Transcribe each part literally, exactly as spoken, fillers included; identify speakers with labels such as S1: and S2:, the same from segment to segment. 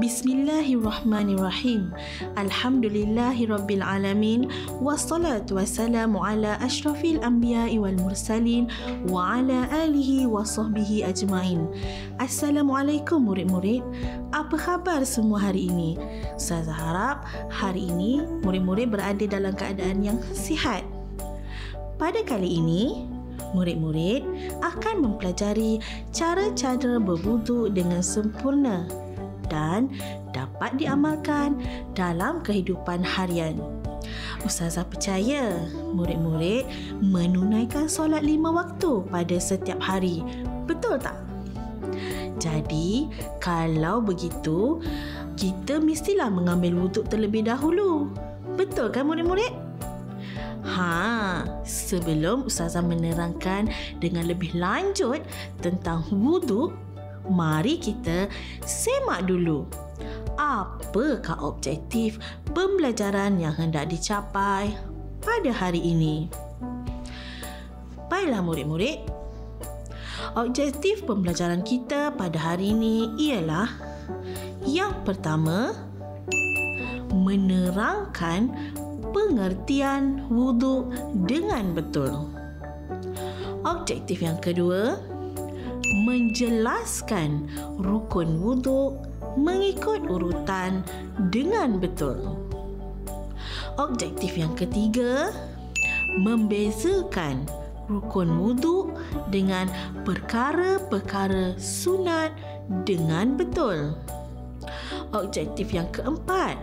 S1: Bismillahirrahmanirrahim. Alhamdulillahirrabbilalamin. Wassalatu wassalamu ala ashrafil anbiya'i wal mursalin wa ala alihi wa sahbihi ajma'in. Assalamualaikum murid-murid. Apa khabar semua hari ini? Ustazah harap hari ini murid-murid berada dalam keadaan yang sihat. Pada kali ini, murid-murid akan mempelajari cara-cara berwuduk dengan sempurna dan dapat diamalkan dalam kehidupan harian. Ustazah percaya murid-murid menunaikan solat lima waktu pada setiap hari. Betul tak? Jadi, kalau begitu, kita mestilah mengambil wuduk terlebih dahulu. Betul kan murid-murid? Ha, sebelum Ustazah menerangkan dengan lebih lanjut tentang wuduk, mari kita semak dulu. Apakah objektif pembelajaran yang hendak dicapai pada hari ini? Baiklah murid-murid. Objektif pembelajaran kita pada hari ini ialah yang pertama, menerangkan pengertian wuduk dengan betul. Objektif yang kedua, menjelaskan rukun wuduk mengikut urutan dengan betul. Objektif yang ketiga, membezakan rukun wuduk dengan perkara-perkara sunat dengan betul. Objektif yang keempat,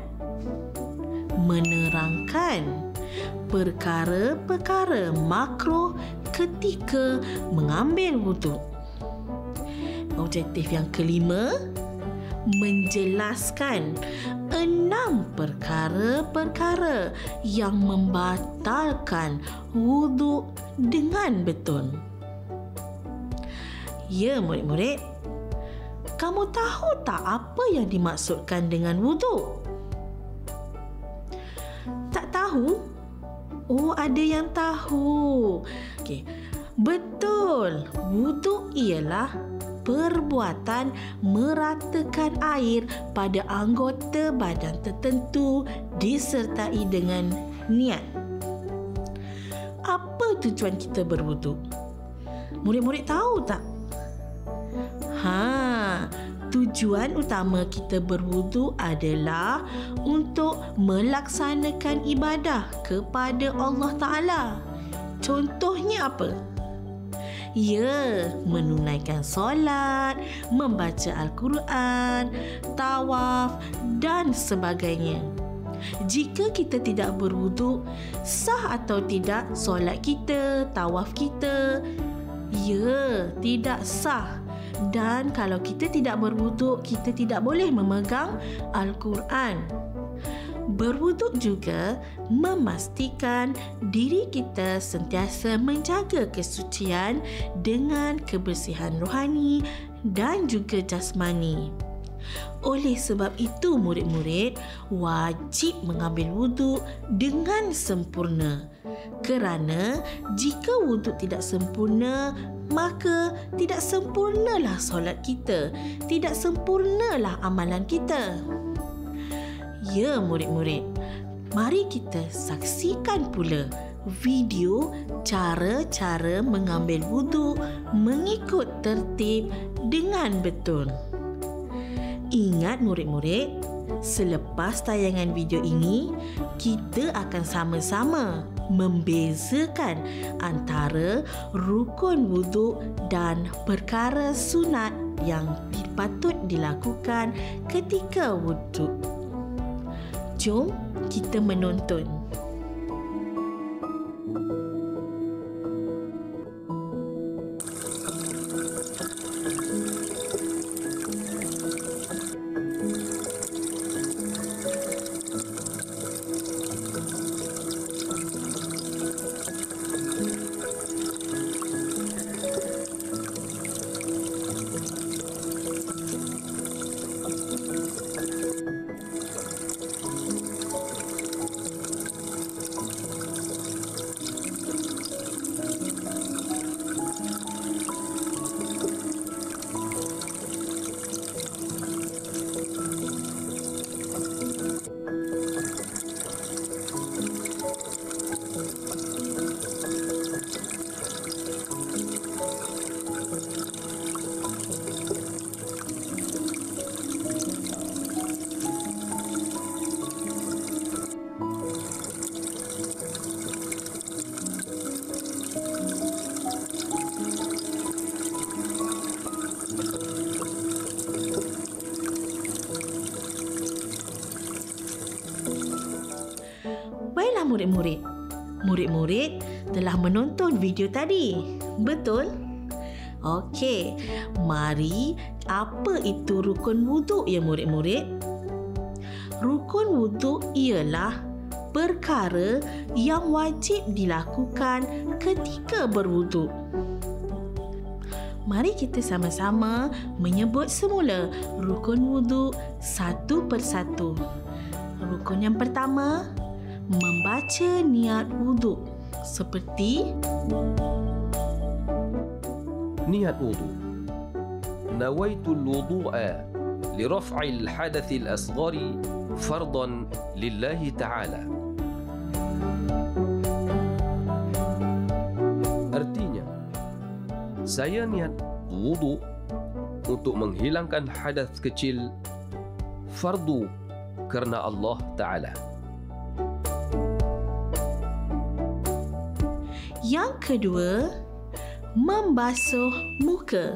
S1: menerangkan perkara-perkara makruh ketika mengambil wuduk. Objektif yang kelima, menjelaskan enam perkara-perkara yang membatalkan wuduk dengan betul. Ya murid-murid, kamu tahu tak apa yang dimaksudkan dengan wuduk? Tak tahu? Oh, ada yang tahu. Okey. Betul. Wuduk ialah perbuatan meratakan air pada anggota badan tertentu disertai dengan niat. Apa tujuan kita berwuduk? Murid-murid tahu tak? Ha, tujuan utama kita berwuduk adalah untuk melaksanakan ibadah kepada Allah Ta'ala. Contohnya apa? Ya, menunaikan solat, membaca Al-Quran, tawaf dan sebagainya. Jika kita tidak berwuduk, sah atau tidak solat kita, tawaf kita? Ya, tidak sah. Dan kalau kita tidak berwuduk, kita tidak boleh memegang Al-Quran. Berwuduk juga memastikan diri kita sentiasa menjaga kesucian dengan kebersihan rohani dan juga jasmani. Oleh sebab itu, murid-murid wajib mengambil wuduk dengan sempurna. Kerana jika wuduk tidak sempurna, maka tidak sempurnalah solat kita, tidak sempurnalah amalan kita. Ya murid-murid, mari kita saksikan pula video cara-cara mengambil wuduk mengikut tertib dengan betul. Ingat murid-murid, selepas tayangan video ini, kita akan sama-sama membezakan antara rukun wuduk dan perkara sunat yang patut dilakukan ketika wuduk. Jom kita menonton. murid-murid? Murid-murid telah menonton video tadi, betul? Okey, mari, apa itu rukun wuduk ya murid-murid? Rukun wuduk ialah perkara yang wajib dilakukan ketika berwuduk. Mari kita sama-sama menyebut semula rukun wuduk satu persatu. Rukun yang pertama, membaca niat wuduk seperti
S2: niat wuduk. Nawaitul wudu'a liraf'il hadathil asghari fardan lillahi ta'ala. Artinya, saya niat wuduk untuk menghilangkan hadas kecil fardu kerana Allah Ta'ala.
S1: Yang kedua, membasuh muka.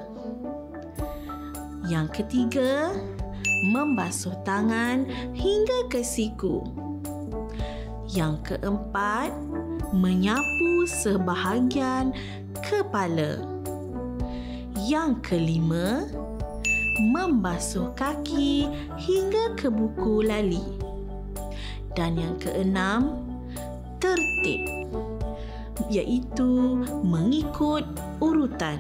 S1: Yang ketiga, membasuh tangan hingga ke siku. Yang keempat, menyapu sebahagian kepala. Yang kelima, membasuh kaki hingga ke buku lali. Dan yang keenam, tertib, iaitu mengikut urutan.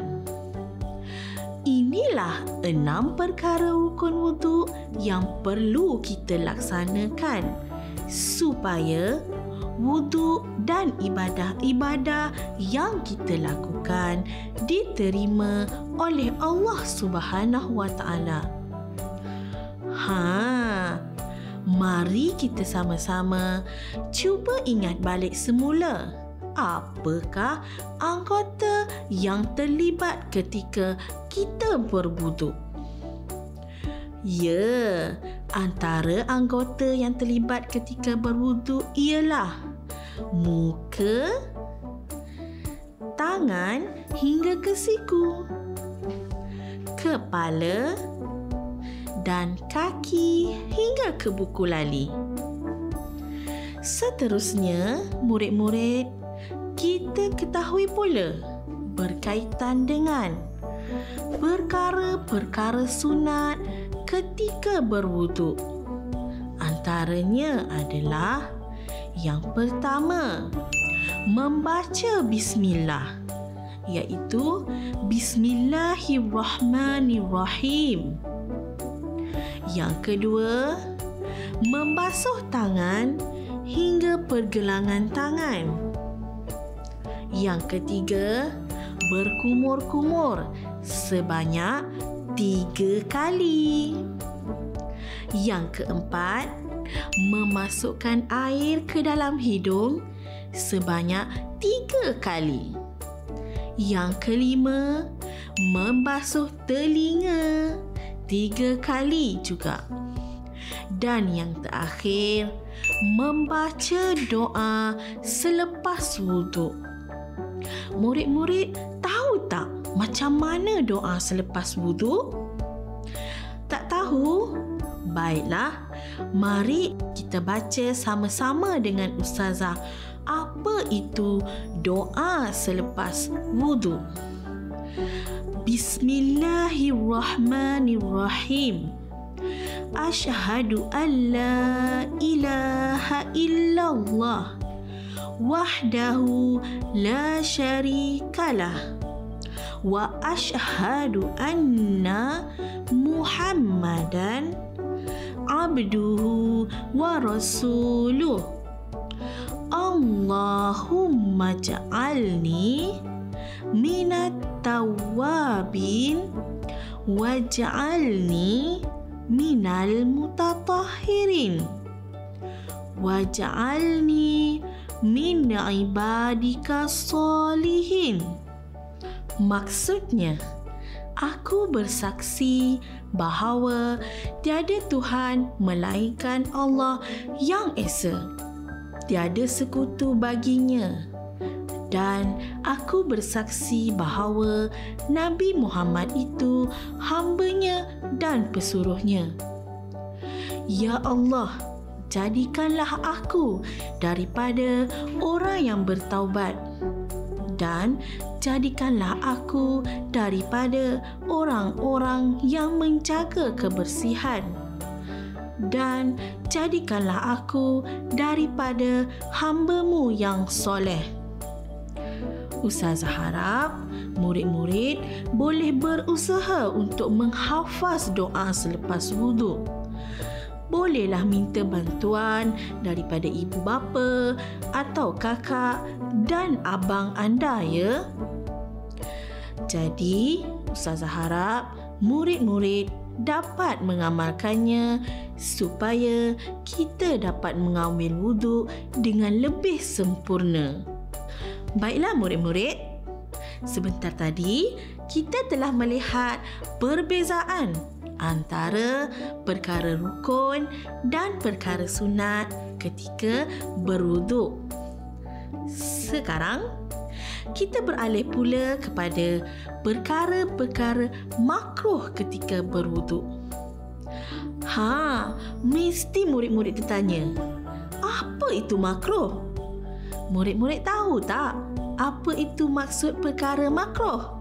S1: Inilah enam perkara rukun wuduk yang perlu kita laksanakan supaya wuduk dan ibadah-ibadah yang kita lakukan diterima oleh Allah Subhanahu Wa Taala. Ha, mari kita sama-sama cuba ingat balik semula. Apakah anggota yang terlibat ketika kita berwuduk? Ya, antara anggota yang terlibat ketika berwuduk ialah muka, tangan hingga ke siku, kepala dan kaki hingga ke buku lali. Seterusnya, murid-murid, kita ketahui pula berkaitan dengan perkara-perkara sunat ketika berwuduk. Antaranya adalah yang pertama, membaca bismillah, iaitu Bismillahirrahmanirrahim. Yang kedua, membasuh tangan hingga pergelangan tangan. Yang ketiga, berkumur-kumur sebanyak tiga kali. Yang keempat, memasukkan air ke dalam hidung sebanyak tiga kali. Yang kelima, membasuh telinga tiga kali juga. Dan yang terakhir, membaca doa selepas wuduk. Murid-murid tahu tak macam mana doa selepas wuduk? Tak tahu? Baiklah, mari kita baca sama-sama dengan Ustazah apa itu doa selepas wuduk. Bismillahirrahmanirrahim. Asyhadu an la ilaha illallah wahdahu la syarikalah wa asyhadu anna Muhammadan abduhu wa rasuluh. Allahumma ja'alni minat tawabin waj'alni minal mutatahhirin waj'alni min ibadika solihin. Maksudnya, aku bersaksi bahawa tiada Tuhan melainkan Allah yang Esa, tiada sekutu baginya, dan aku bersaksi bahawa Nabi Muhammad itu hamba-Nya dan pesuruhnya. Ya Allah, jadikanlah aku daripada orang yang bertaubat, dan jadikanlah aku daripada orang-orang yang menjaga kebersihan, dan jadikanlah aku daripada hamba-Mu yang soleh. Ustazah harap murid-murid boleh berusaha untuk menghafaz doa selepas wuduk. Bolehlah minta bantuan daripada ibu bapa atau kakak dan abang anda ya. Jadi, Ustazah harap murid-murid dapat mengamalkannya supaya kita dapat mengambil wuduk dengan lebih sempurna. Baiklah murid-murid, sebentar tadi kita telah melihat perbezaan antara perkara rukun dan perkara sunat ketika berwuduk. Sekarang kita beralih pula kepada perkara-perkara makruh ketika berwuduk. Ha, mesti murid-murid tertanya, apa itu makruh? Murid-murid tahu tak apa itu maksud perkara makruh?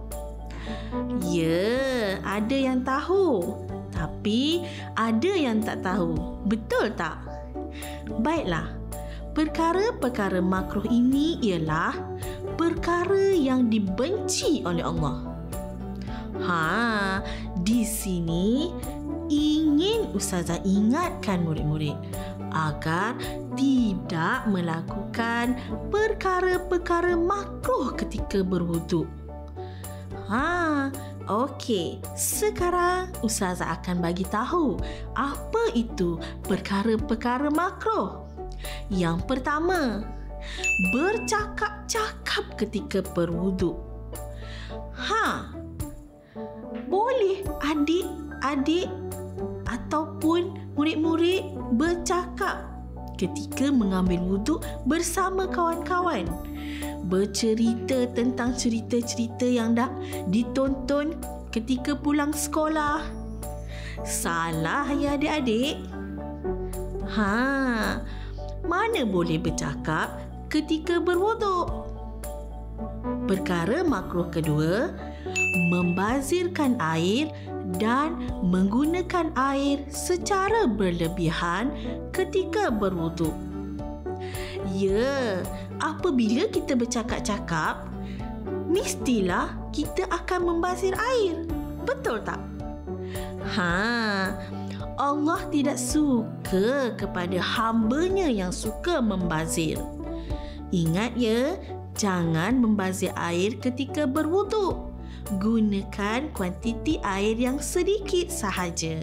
S1: Ya, ada yang tahu, tapi ada yang tak tahu. Betul tak? Baiklah, perkara-perkara makruh ini ialah perkara yang dibenci oleh Allah. Ha, di sini ingin Ustazah ingatkan murid-murid agar tidak melakukan perkara-perkara makruh ketika berwuduk. Ha, okey. Sekarang Ustazah akan bagi tahu apa itu perkara-perkara makruh. Yang pertama, bercakap-cakap ketika berwuduk. Ha, boleh adik-adik ataupun murid-murid bercakap ketika mengambil wuduk bersama kawan-kawan. Bercerita tentang cerita-cerita yang dah ditonton ketika pulang sekolah. Salah ya adik-adik? Ha, mana boleh bercakap ketika berwuduk? Perkara makruh kedua, membazirkan air dan menggunakan air secara berlebihan ketika berwuduk. Ya, apabila kita bercakap-cakap, mestilah kita akan membazir air. Betul tak? Ha, Allah tidak suka kepada hamba-Nya yang suka membazir. Ingat ya, jangan membazir air ketika berwuduk. Gunakan kuantiti air yang sedikit sahaja.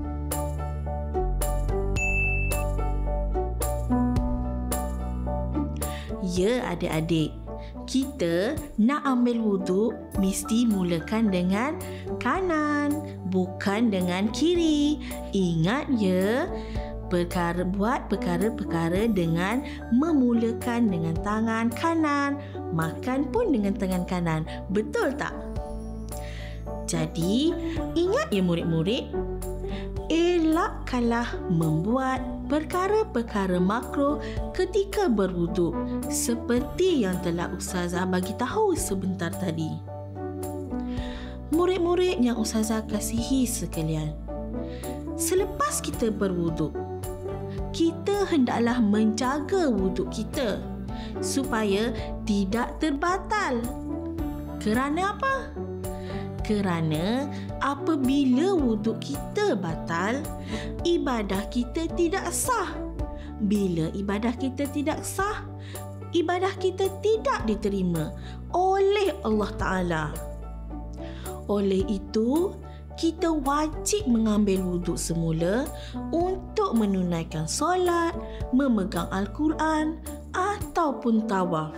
S1: Ya adik-adik, kita nak ambil wuduk mesti mulakan dengan kanan, bukan dengan kiri. Ingat ya, perkara buat perkara-perkara dengan memulakan dengan tangan kanan, makan pun dengan tangan kanan. Betul tak? Jadi, ingat ya murid-murid, elakkanlah membuat perkara-perkara makruh ketika berwuduk seperti yang telah Ustazah bagi tahu sebentar tadi. Murid-murid yang Ustazah kasihi sekalian, selepas kita berwuduk, kita hendaklah menjaga wuduk kita supaya tidak terbatal. Kerana apa? Kerana apabila wuduk kita batal, ibadah kita tidak sah. Bila ibadah kita tidak sah, ibadah kita tidak diterima oleh Allah Ta'ala. Oleh itu, kita wajib mengambil wuduk semula untuk menunaikan solat, memegang Al-Quran ataupun tawaf.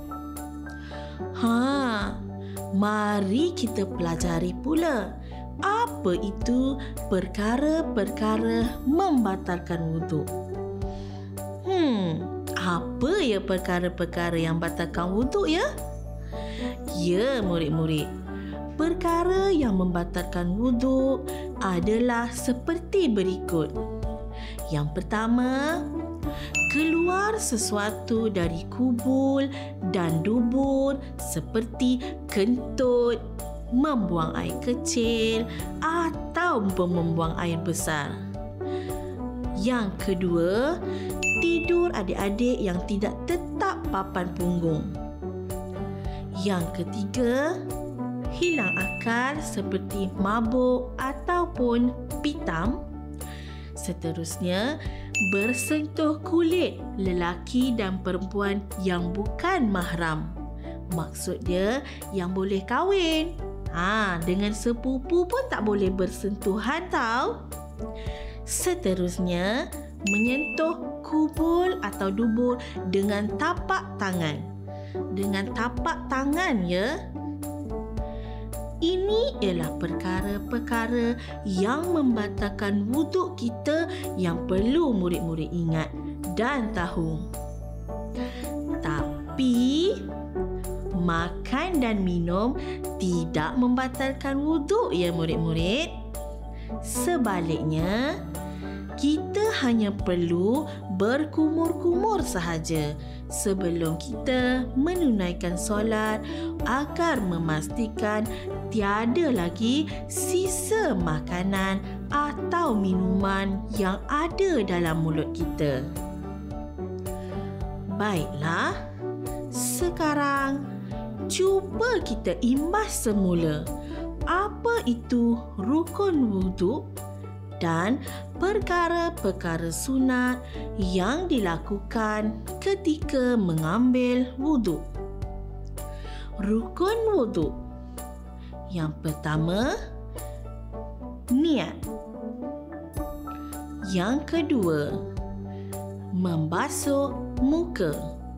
S1: Ha, mari kita pelajari pula apa itu perkara-perkara membatalkan wuduk. Hmm, apa ya perkara-perkara yang batalkan wuduk ya? Ya murid-murid, perkara yang membatalkan wuduk adalah seperti berikut. Yang pertama, Keluar sesuatu dari kubul dan dubur seperti kentut, membuang air kecil atau membuang air besar. Yang kedua, tidur adik-adik yang tidak tetap papan punggung. Yang ketiga, hilang akal seperti mabuk ataupun pitam. Seterusnya, bersentuh kulit lelaki dan perempuan yang bukan mahram. Maksud dia yang boleh kahwin. Ha, dengan sepupu pun tak boleh bersentuhan tau. Seterusnya, menyentuh kubul atau dubur dengan tapak tangan. Dengan tapak tangan ya. Ini ialah perkara-perkara yang membatalkan wuduk kita yang perlu murid-murid ingat dan tahu. Tapi makan dan minum tidak membatalkan wuduk ya murid-murid. Sebaliknya, kita hanya perlu berkumur-kumur sahaja sebelum kita menunaikan solat agar memastikan tiada lagi sisa makanan atau minuman yang ada dalam mulut kita. Baiklah, sekarang cuba kita imbas semula apa itu rukun wuduk dan perkara-perkara sunat yang dilakukan ketika mengambil wuduk. Rukun wuduk. Yang pertama, niat. Yang kedua, membasuh muka.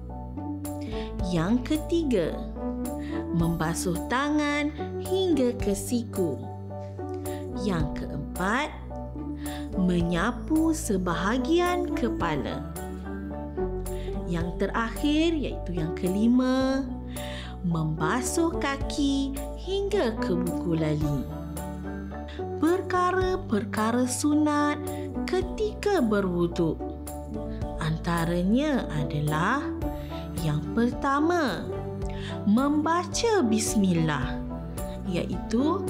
S1: Yang ketiga, membasuh tangan hingga ke siku. Yang keempat, menyapu sebahagian kepala. Yang terakhir iaitu yang kelima, membasuh kaki hingga ke buku lali. Perkara-perkara sunat ketika berwuduk antaranya adalah yang pertama, membaca bismillah, iaitu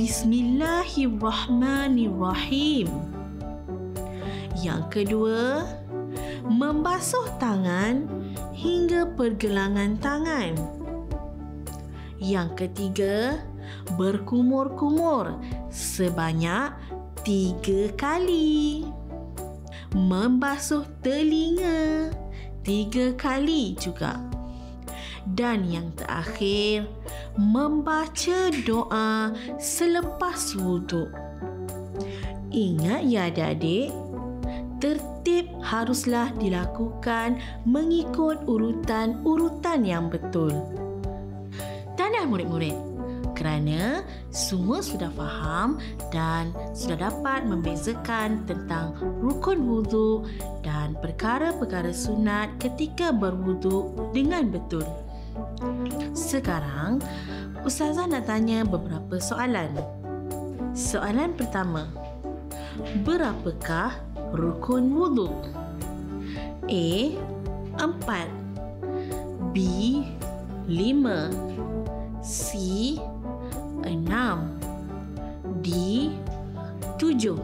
S1: Bismillahirrahmanirrahim. Yang kedua, membasuh tangan hingga pergelangan tangan. Yang ketiga, berkumur-kumur sebanyak tiga kali. Membasuh telinga tiga kali juga. Dan yang terakhir, membaca doa selepas wuduk. Ingat ya adik-adik, tertib haruslah dilakukan mengikut urutan-urutan yang betul. Dan dah murid-murid, kerana semua sudah faham dan sudah dapat membezakan tentang rukun wuduk dan perkara-perkara sunat ketika berwuduk dengan betul. Sekarang, Ustazah nak tanya beberapa soalan. Soalan pertama, berapakah rukun wuduk? A. Empat. B. Lima. C. Enam. D. Tujuh.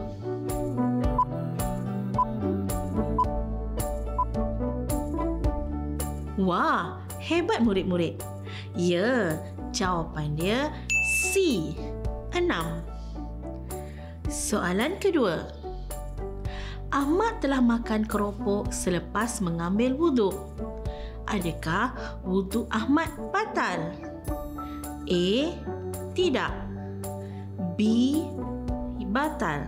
S1: Wah, hebat murid-murid. Ya, jawapan dia C. Enam. Soalan kedua. Ahmad telah makan keropok selepas mengambil wuduk. Adakah wuduk Ahmad batal? A. Tidak. B. Batal.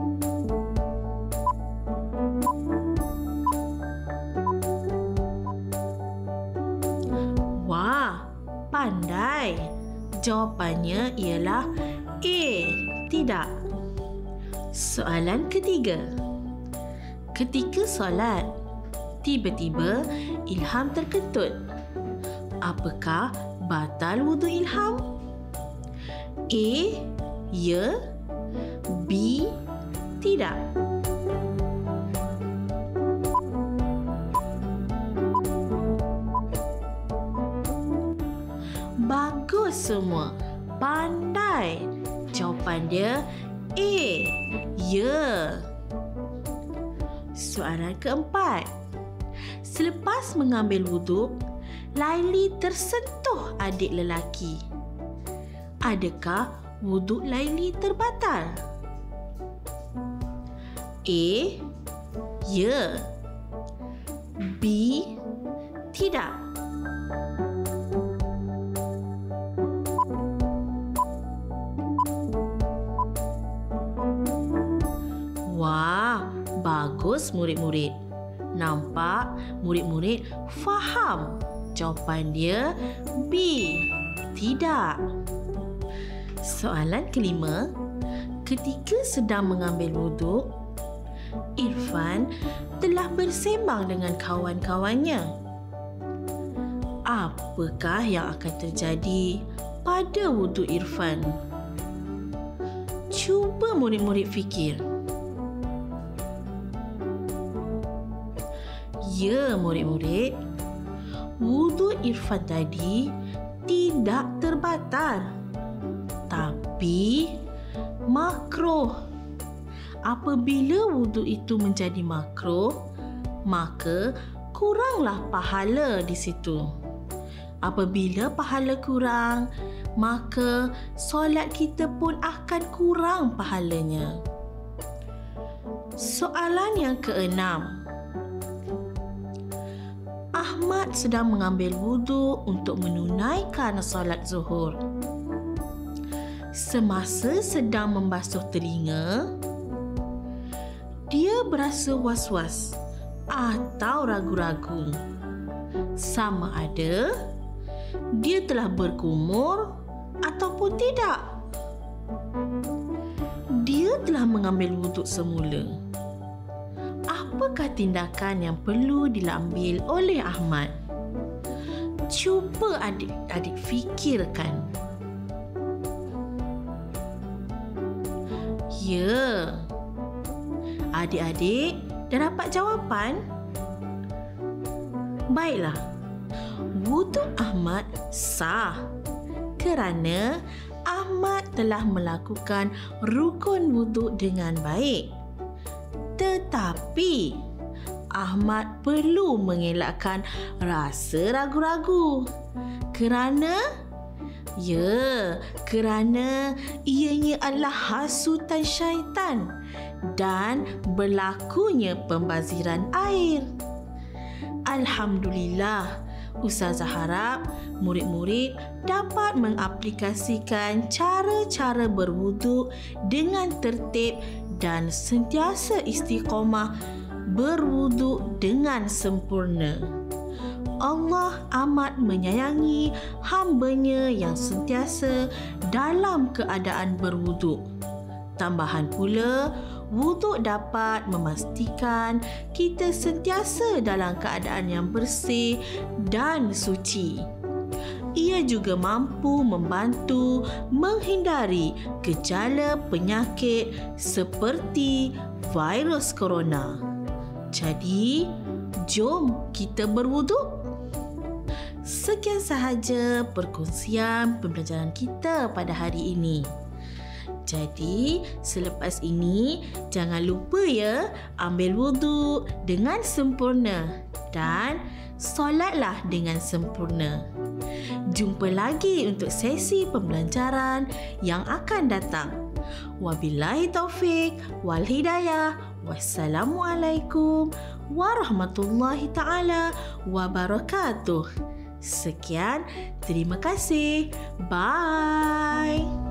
S1: Wah, pandai. Jawapannya ialah A. Tidak. Soalan ketiga. Ketika solat, tiba-tiba Ilham terkentut. Apakah batal wuduk Ilham? A. Ya. B. Tidak. semua pandai? Jawapan dia A. Ya. Soalan keempat. Selepas mengambil wuduk, Laili tersentuh adik lelaki. Adakah wuduk Laili terbatal? A. Ya. B. Tidak. Wah, bagus murid-murid. Nampak murid-murid faham. Jawapan dia B. Tidak. Soalan kelima. Ketika sedang mengambil wuduk, Irfan telah bersembang dengan kawan-kawannya. Apakah yang akan terjadi pada wuduk Irfan? Cuba murid-murid fikir. Ya, murid-murid. Wuduk Irfan tadi tidak terbatal, tapi makruh. Apabila wuduk itu menjadi makruh, maka kuranglah pahala di situ. Apabila pahala kurang, maka solat kita pun akan kurang pahalanya. Soalan yang keenam. Ahmad sedang mengambil wuduk untuk menunaikan solat zuhur. Semasa sedang membasuh telinga, dia berasa was-was atau ragu-ragu sama ada dia telah berkumur ataupun tidak. Dia telah mengambil wuduk semula. Apakah tindakan yang perlu diambil oleh Ahmad? Cuba adik-adik fikirkan. Ya. Adik-adik dah dapat jawapan? Baiklah. Wuduk Ahmad sah kerana Ahmad telah melakukan rukun wuduk dengan baik. Tetapi Ahmad perlu mengelakkan rasa ragu-ragu. Kerana ya, kerana ianya adalah hasutan syaitan dan berlakunya pembaziran air. Alhamdulillah, Ustazah harap murid-murid dapat mengaplikasikan cara-cara berwuduk dengan tertib dan sentiasa istiqamah berwuduk dengan sempurna. Allah amat menyayangi hamba-Nya yang sentiasa dalam keadaan berwuduk. Tambahan pula, wuduk dapat memastikan kita sentiasa dalam keadaan yang bersih dan suci. Ia juga mampu membantu menghindari gejala penyakit seperti virus corona. Jadi, jom kita berwuduk. Sekian sahaja perkongsian pembelajaran kita pada hari ini. Jadi, selepas ini jangan lupa ya ambil wuduk dengan sempurna dan solatlah dengan sempurna. Jumpa lagi untuk sesi pembelajaran yang akan datang. Wabillahi taufik wal hidayah. Wassalamualaikum warahmatullahi taala wabarakatuh. Sekian, terima kasih. Bye.